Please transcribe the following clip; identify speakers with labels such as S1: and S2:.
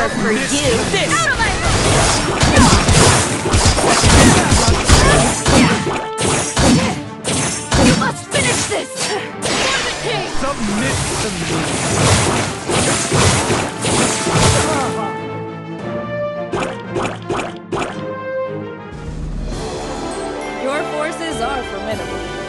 S1: more for you. Out of my You must finish this! For the king!
S2: Submit to me.
S1: Your forces are formidable.